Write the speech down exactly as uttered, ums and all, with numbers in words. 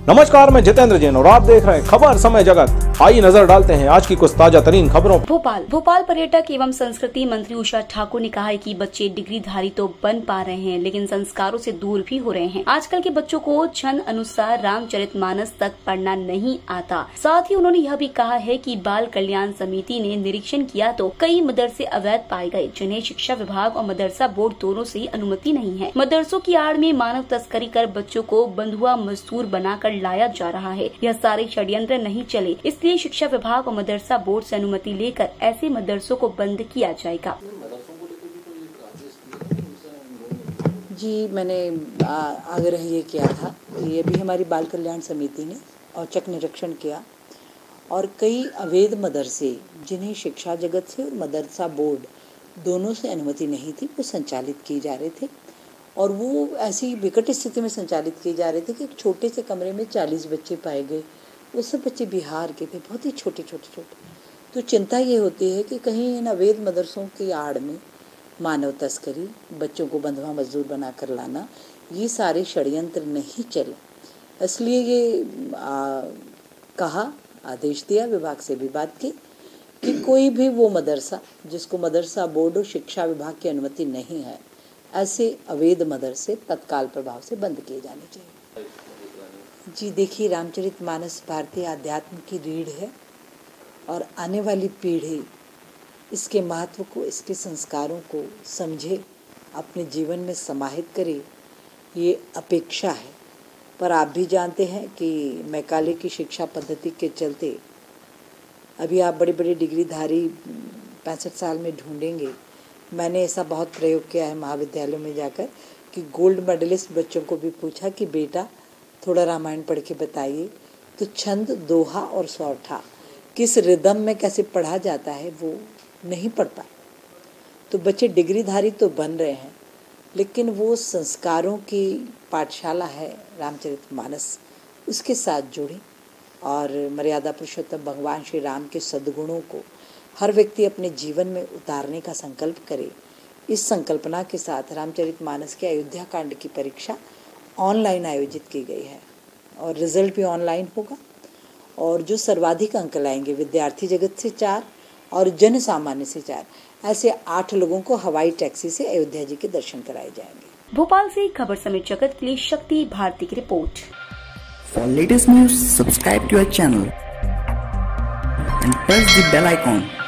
नमस्कार, मैं जितेंद्र जैन और आप देख रहे हैं खबर समय जगत। आइए नजर डालते हैं आज की कुछ ताजा तरीन खबरों। भोपाल भोपाल पर्यटक एवं संस्कृति मंत्री उषा ठाकुर ने कहा है कि बच्चे डिग्रीधारी तो बन पा रहे हैं, लेकिन संस्कारों से दूर भी हो रहे हैं। आजकल के बच्चों को छंद अनुसार रामचरितमानस तक पढ़ना नहीं आता। साथ ही उन्होंने यह भी कहा है कि बाल कल्याण समिति ने निरीक्षण किया तो कई मदरसे अवैध पाए गए, जिन्हें शिक्षा विभाग और मदरसा बोर्ड दोनों से अनुमति नहीं है। मदरसों की आड़ में मानव तस्करी कर बच्चों को बंधुआ मजदूर बनाकर लाया जा रहा है। यह सारे षड्यंत्र नहीं चले, इसलिए शिक्षा विभाग और मदरसा बोर्ड से अनुमति लेकर ऐसे मदरसों को बंद किया जाएगा। जी, मैंने आग्रह ये किया था कि ये भी हमारी बाल कल्याण समिति ने औचक निरीक्षण किया और कई अवैध मदरसे जिन्हें शिक्षा जगत से और मदरसा बोर्ड दोनों से अनुमति नहीं थी, वो संचालित किए जा रहे थे। और वो ऐसी विकट स्थिति में संचालित किए जा रहे थे कि एक छोटे से कमरे में चालीस बच्चे पाए गए। वो सब बच्चे बिहार के थे, बहुत ही छोटे छोटे छोटे। तो चिंता ये होती है कि कहीं इन अवैध मदरसों की आड़ में मानव तस्करी, बच्चों को बंधुआ मजदूर बना कर लाना, ये सारे षड्यंत्र नहीं चले। इसलिए ये आ, कहा, आदेश दिया, विभाग से भी बात की कि कोई भी वो मदरसा जिसको मदरसा बोर्ड और शिक्षा विभाग की अनुमति नहीं है, ऐसे अवैध मदरसे तत्काल प्रभाव से बंद किए जाने चाहिए। जी देखिए, रामचरितमानस भारतीय अध्यात्म की रीढ़ है और आने वाली पीढ़ी इसके महत्व को, इसके संस्कारों को समझे, अपने जीवन में समाहित करे, ये अपेक्षा है। पर आप भी जानते हैं कि मैकाले की शिक्षा पद्धति के चलते अभी आप बड़े बड़े डिग्रीधारी पैंसठ साल में ढूंढेंगे। मैंने ऐसा बहुत प्रयोग किया है महाविद्यालयों में जाकर कि गोल्ड मेडलिस्ट बच्चों को भी पूछा कि बेटा थोड़ा रामायण पढ़ के बताइए, तो छंद, दोहा और सौठा किस रिदम में कैसे पढ़ा जाता है वो नहीं पढ़ पाए। तो बच्चे डिग्रीधारी तो बन रहे हैं, लेकिन वो संस्कारों की पाठशाला है रामचरितमानस, उसके साथ जुड़ी और मर्यादा पुरुषोत्तम भगवान श्री राम के सद्गुणों को हर व्यक्ति अपने जीवन में उतारने का संकल्प करे। इस संकल्पना के साथ रामचरितमानस के अयोध्या कांड की परीक्षा ऑनलाइन आयोजित की गई है और रिजल्ट भी ऑनलाइन होगा। और जो सर्वाधिक अंक लाएंगे, विद्यार्थी जगत से चार और जन सामान्य से चार, ऐसे आठ लोगों को हवाई टैक्सी से अयोध्या जी के दर्शन कराए जाएंगे। भोपाल से खबर समय जगत के लिए शक्ति भारती की रिपोर्ट। For latest news subscribe to our channel and press the bell icon.